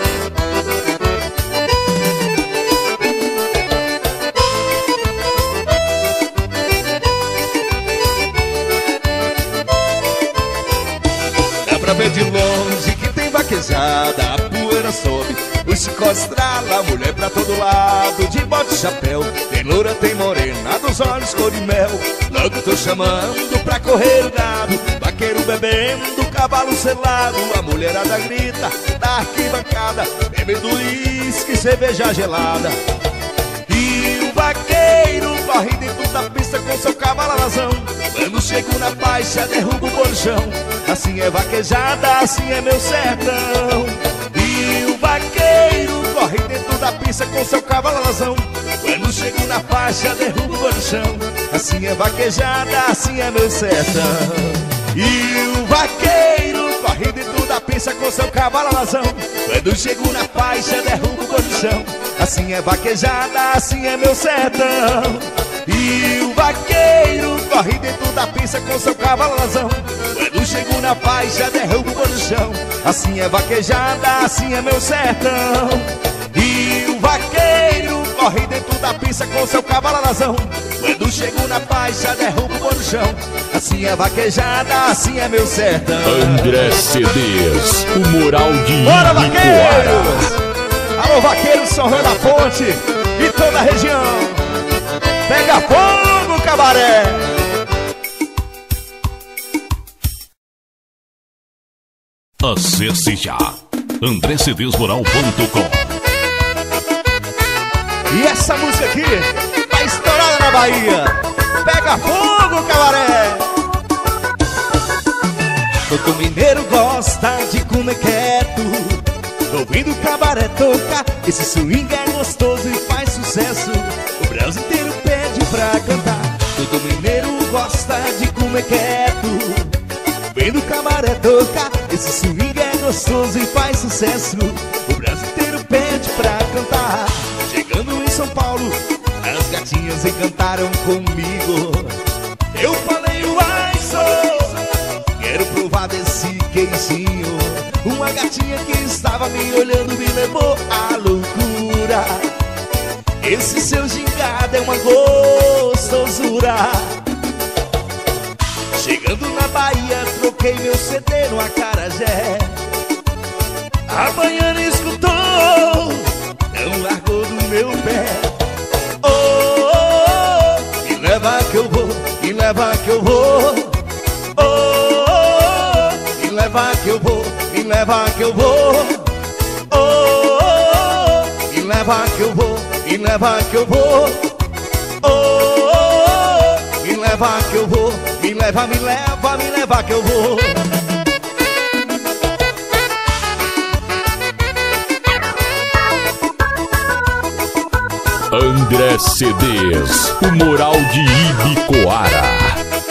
Pra ver de longe que tem vaquejada, a poeira sobe, o chicote estrala, mulher pra todo lado, de bode e chapéu. Tem loura, tem morena, dos olhos cor de mel. Logo tô chamando pra correr o gado, vaqueiro bebendo, cavalo selado, a mulherada grita da arquibancada, bebendo uísque, cerveja gelada. E o vaqueiro corre dentro da pista com seu cavalo alazão. Quando chego na faixa, derrubo o bolchão. Assim é vaquejada, assim é meu sertão. E o vaqueiro corre dentro da pista com seu cavalo alazão. Quando chego na faixa, derrubo o bolchão. Assim é vaquejada, assim é meu sertão. E o vaqueiro corre dentro da pista com seu cavalo alazão. Quando chego na faixa, derrubo o bolchão. Assim é vaquejada, assim é meu sertão. E o vaqueiro corre dentro da pista com seu cavalo alazão. Quando chego na faixa, derrubo o chão. Assim é vaquejada, assim é meu sertão. E o vaqueiro corre dentro da pista com seu cavalo alazão. Quando chego na faixa, derrubo o chão. Assim é vaquejada, assim é meu sertão. André Cedês, o moral de Bora, Ibicoara. vaqueiros! Alô, vaqueiros São João da Ponte e toda a região. Pega fogo, cabaré! Acesse já andré cedês moral ponto com. E essa música aqui tá estourada na Bahia. Pega fogo, cabaré! Todo mineiro gosta de comer quieto, ouvindo o cabaré tocar. Esse swing é gostoso e faz sucesso, o Brasil inteiro pede pra cantar. Todo mineiro gosta de comer quieto, ouvindo o cabaré tocar. Esse swing é gostoso e faz sucesso, o Brasil inteiro pede pra cantar. Chegando em São Paulo, as gatinhas encantaram comigo. Eu falei, uai, sou, quero provar desse queijinho. Uma gatinha que estava me olhando me levou à loucura. Esse seu gingado é uma gostosura. Chegando na Bahia, troquei meu C D no acarajé. A baiana escutou, não largou do meu pé. Oh, oh, oh, me leva que eu vou, me leva que eu vou. Oh, oh, oh, me leva que eu vou, me leva que eu vou. Oh, oh, oh, me leva que eu vou, me leva que eu vou. Oh, oh, oh, me leva que eu vou, me leva, me leva, me leva que eu vou. André Cedês, o moral de Ibicoara.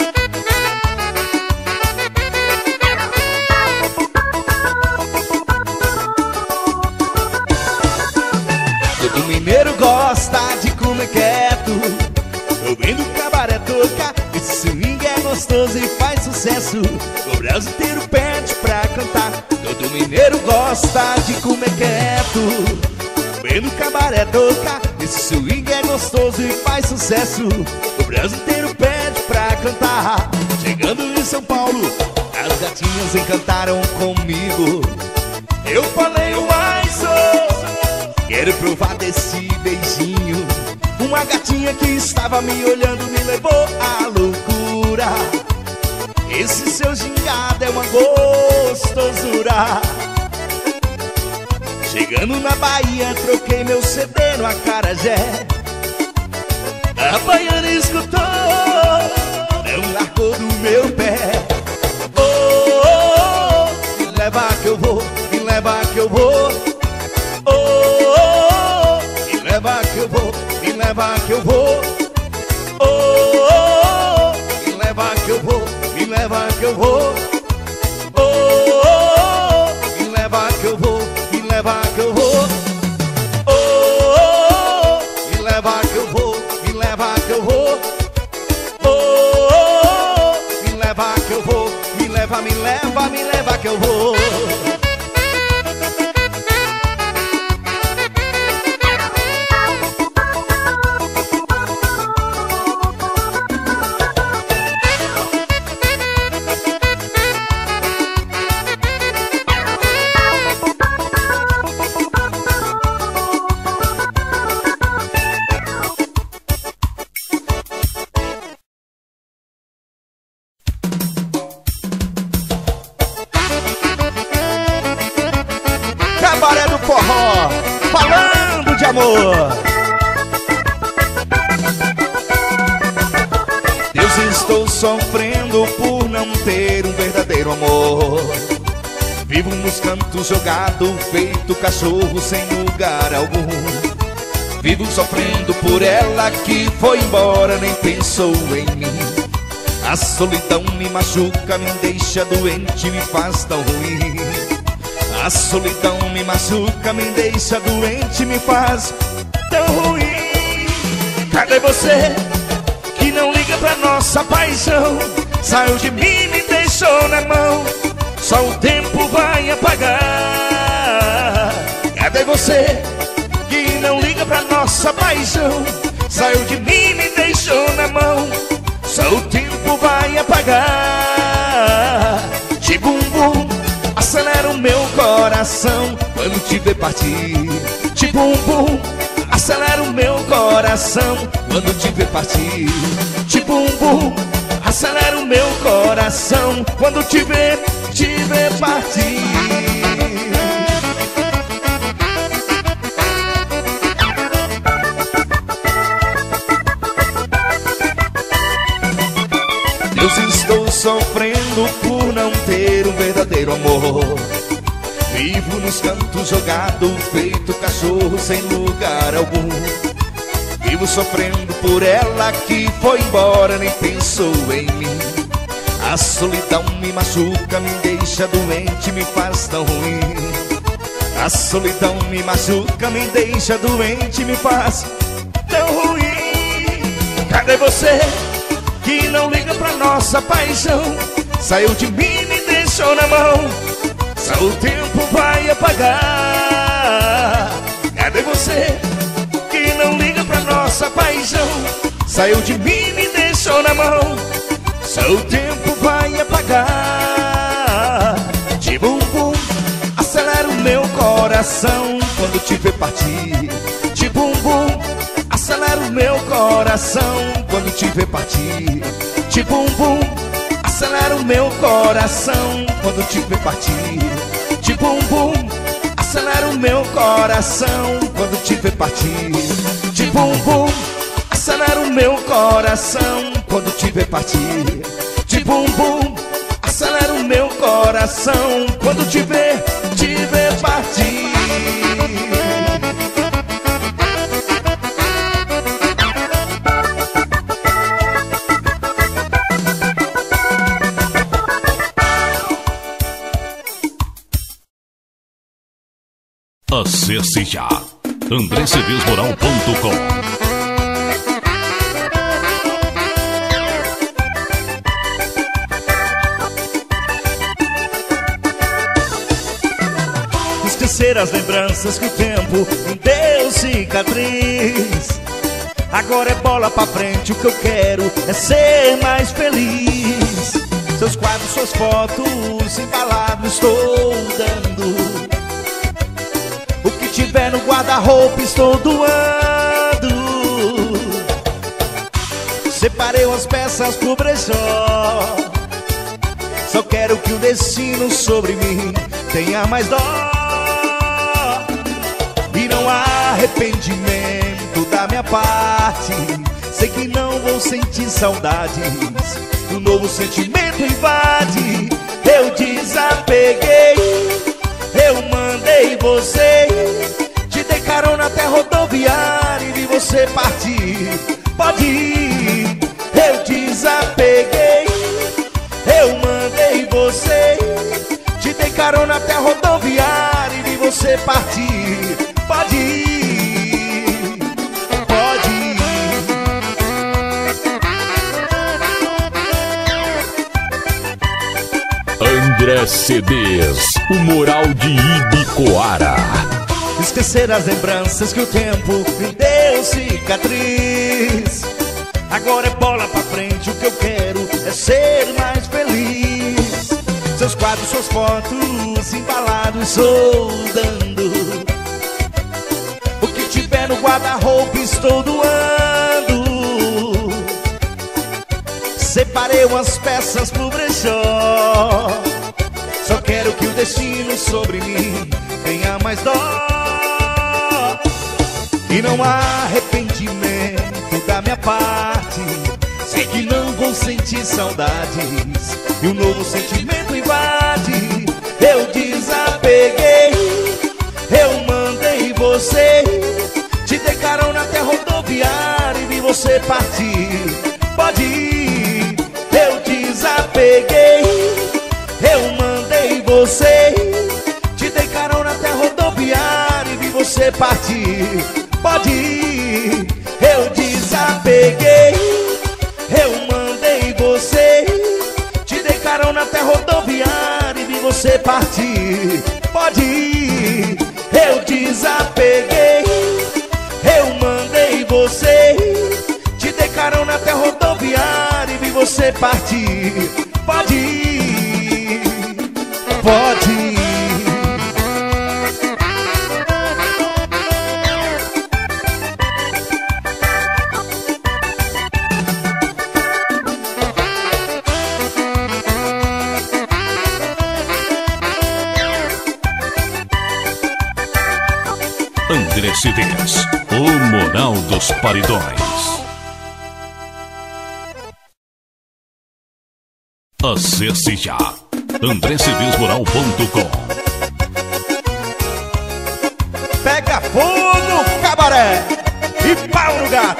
Todo mineiro gosta de comer quieto, ouvindo o cabaré tocar. Esse swing é gostoso e faz sucesso, o Brasil inteiro pede pra cantar. Todo mineiro gosta de comer quieto, ouvindo o cabaré tocar. Esse swing é gostoso e faz sucesso, o Brasil inteiro pede pra cantar. Chegando em São Paulo, As gatinhas encantaram comigo. Eu falei, uai, sou, quero provar desse beijinho. Uma gatinha que estava me olhando me levou à loucura. Esse seu gingado é uma gostosura. Chegando na Bahia, troquei meu C D no acarajé. A baiana escutou, não largou do meu pé. Oh, oh, oh, me leva que eu vou, me leva que eu vou. Oh, oh, oh, me leva que eu vou, me leva que eu vou. Oh, oh, oh, me leva que eu vou, me leva que eu vou. Oh, oh, oh, me leva que eu vou, me leva que eu vou. Oh, oh, oh, me leva que eu vou, me leva que eu vou. Oh, oh, oh, me leva que eu vou, me leva, me leva, me leva que eu vou. Cabaré do Forró, falando de amor. Deus, estou sofrendo por não ter um verdadeiro amor. Vivo nos cantos jogado, feito cachorro sem lugar algum. Vivo sofrendo por ela que foi embora, nem pensou em mim. A solidão me machuca, me deixa doente, me faz tão ruim. A solidão me machuca, me deixa doente, me faz tão ruim. Cadê você que não liga pra nossa paixão? Saiu de mim, me deixou na mão, só o tempo vai apagar. Cadê você que não liga pra nossa paixão? Saiu de mim, me deixou na mão, só o tempo vai apagar. De bumbum acelera o meu coração quando te ver partir. De bumbum acelera o meu coração quando te ver partir. De bumbum acelera o meu coração quando te ver, te ver partir. Deus, estou sofrendo por não ter um verdadeiro amor. Vivo nos cantos jogado, feito cachorro sem lugar algum. Vivo sofrendo por ela que foi embora, nem pensou em mim. A solidão me machuca, me deixa doente, me faz tão ruim. A solidão me machuca, me deixa doente, me faz tão ruim. Cadê você que não liga pra nossa paixão? Saiu de mim, me deixou na mão, só o tempo vai apagar. Cadê você que não liga pra nossa paixão? Saiu de mim, me deixou na mão, só o tempo vai apagar. De bumbum acelera o meu coração quando te ver partir. De bumbum acelera o meu coração quando te ver partir. De bumbum acelera o meu coração quando te ver partir. De bumbum acelera o meu coração quando te ver partir. De bumbum acelera o meu coração quando te ver partir. De bumbum acelera o meu coração quando te ver, te ver partir. Acesse já andré cedês moral ponto com. Esquecer as lembranças que o tempo me deu cicatriz. Agora é bola pra frente, o que eu quero é ser mais feliz. Seus quadros, suas fotos, embalados estou dando. O que tiver no guarda-roupa estou doando. Separei umas peças pro brechó. Só quero que o destino sobre mim tenha mais dó. E não há arrependimento da minha parte. Sei que não vou sentir saudades. Um novo sentimento invade. Eu desapeguei, eu mandei você. Te dei carona até rodoviária e vi você partir. Pode ir, eu desapeguei, eu mandei você. Te dei carona até rodoviária e vi você partir. Pode ir, pode ir. André C Ds, o Moral de Ibicoara. Esquecer as lembranças que o tempo me deu cicatriz. Agora é bola pra frente, o que eu quero é ser mais feliz. Seus quadros, suas fotos, embalados soldando. O que tiver no guarda-roupa estou doando. Separei umas peças pro brechó. Só quero que o destino sobre mim tenha mais dó. E não há arrependimento da minha parte. Sei que não vou sentir saudades. E um novo sentimento invade. Eu desapeguei, eu mandei você. Te dei carona até rodoviária e vi você partir. Pode ir, eu desapeguei, eu mandei você. Te dei carona até rodoviária e vi você partir. Pode ir, eu desapeguei, eu mandei você. Te dei carona até rodoviária e vi você partir. Pode ir, eu desapeguei, eu mandei você. Te dei carona até rodoviária e vi você partir. Pode ir, pode ir. André C Ds, o Moral dos Paredões. Acesse já andré c ds moral ponto com. Pega fogo, cabaré, e pau no gato.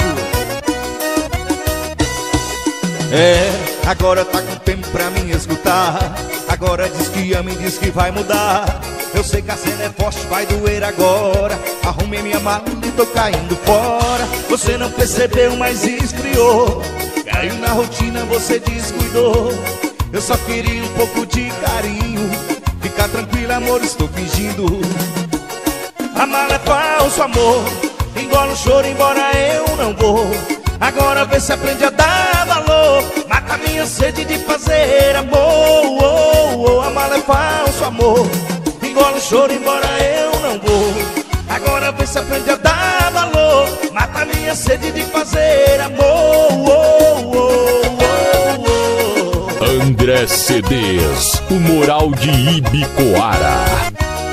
É, agora tá com tempo pra mim escutar. Agora diz que ama e diz que vai mudar. Eu sei que a cena é forte, vai doer agora. Arrumei minha mala e tô caindo fora. Você não percebeu, mas esfriou. Caiu na rotina, você descuidou. Eu só queria um pouco de carinho. Fica tranquila, amor, estou fingindo. A mala é falso, amor. Engola o choro, embora eu não vou. Agora vê se aprende a dar valor. Mata a minha sede de fazer amor. Oh, oh, a mala é falso, amor. Engola o choro, embora eu não vou. Agora vê se aprende a dar valor. Mata a minha sede de fazer amor. Oh, oh, oh, oh. André C Ds, o Moral de Ibicoara.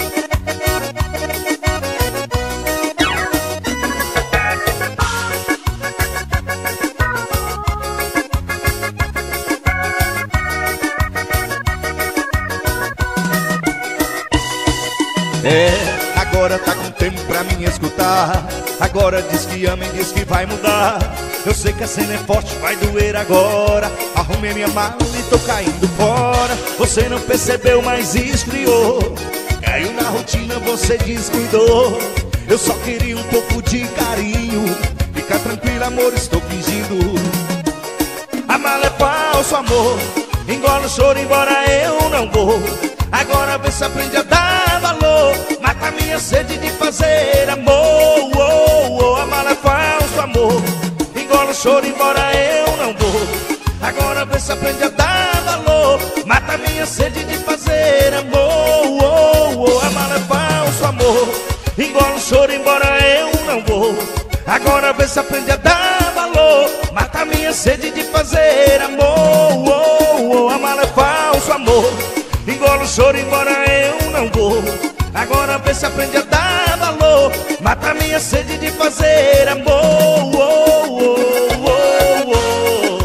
É, agora tá com tempo pra mim escutar. Agora diz que ama e diz que vai mudar. Eu sei que a cena é forte, vai doer agora. Arrumei minha mala e tô caindo fora. Você não percebeu, mas esfriou. Caiu na rotina, você descuidou. Eu só queria um pouco de carinho. Fica tranquila, amor, estou fingindo. A mala é falso, amor. Engola o choro, embora eu não vou. Agora vê se aprende a dar valor. Mata a minha sede de fazer amor. Oh, oh, a mala é falso, amor. Engola o choro, embora eu não vou. Agora vê se aprende a dar valor. valor, mata minha sede de fazer amor. Oh, oh, amar é falso amor, engole o choro embora eu não vou. Agora vê se aprende a dar valor, mata minha sede de fazer amor. Oh, oh, amar é falso amor, engole o choro embora eu não vou. Agora vê se aprende a dar valor, mata minha sede de fazer amor. Oh, oh, oh, oh, oh.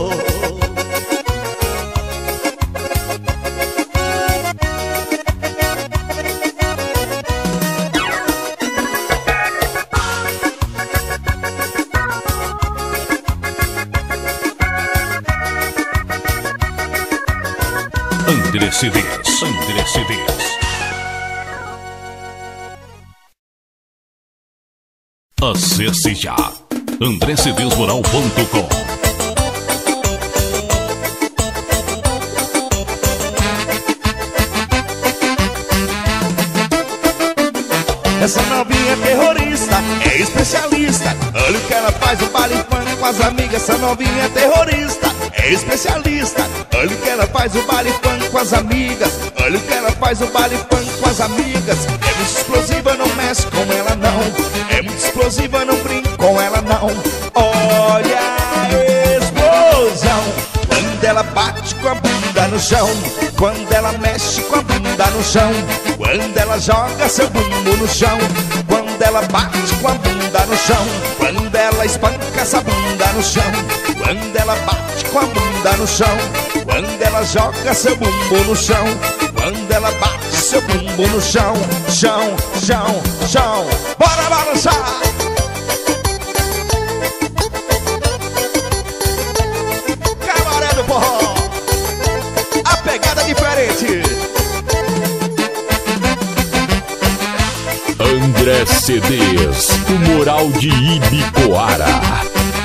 André C Ds, André C Ds. Acesse já andré c ds moral ponto com. Essa novinha é terrorista, é especialista. Olha o que ela faz, o baile funk com as amigas. Essa novinha é terrorista, é especialista. Olha o que ela faz, o baile funk com as amigas. Olha o que ela faz, o baile funk com as amigas. É muito explosiva, não mexe com ela não. É muito explosiva, não brinca com ela não. Olha a explosão, quando ela bate com a bunda no chão, quando ela mexe com a bunda no chão, quando ela joga seu bumbum no chão, quando ela bate com a bunda no chão, quando ela espanca essa bunda no chão, quando ela bate com a bunda no chão, quando ela joga seu bumbum no chão, quando ela bate seu bumbum no chão, chão, chão, chão, bora balançar! Cabaré do forró, a pegada diferente. André C Ds, o moral de Ibicoara.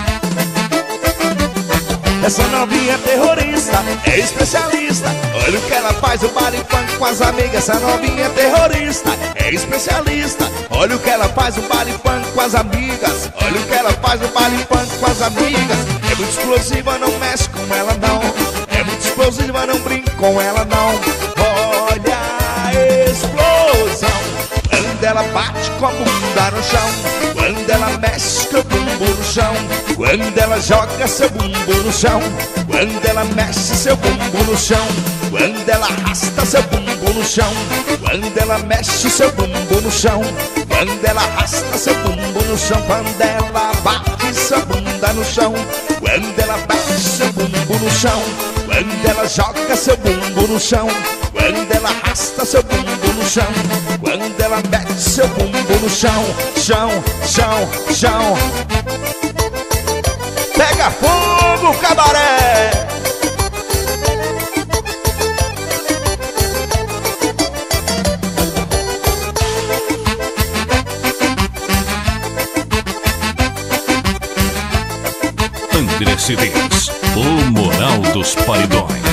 Essa novinha é terrorista, é especialista. Olha o que ela faz, o baile funk com as amigas. Essa novinha é terrorista, é especialista. Olha o que ela faz, o baile funk com as amigas. Olha o que ela faz, o baile funk com as amigas. É muito explosiva, não mexe com ela não. É muito explosiva, não brinca com ela não. Olha a explosão, quando ela bate com a bunda no chão, quando ela mexe com o bumbum no chão, quando ela joga seu bumbum no chão, quando ela mexe seu bumbum no chão, quando ela arrasta seu bumbum no chão, quando ela mexe seu bumbum no chão, quando ela arrasta seu bumbum no chão, quando ela bate sua bunda no chão, quando ela bate seu bumbum no chão, quando ela joga seu bumbum no chão, quando ela arrasta seu bumbum no chão, quando ela mete seu bumbum no chão, chão, chão, chão. Pega fogo, cabaré! André C Ds, o moral dos paredões.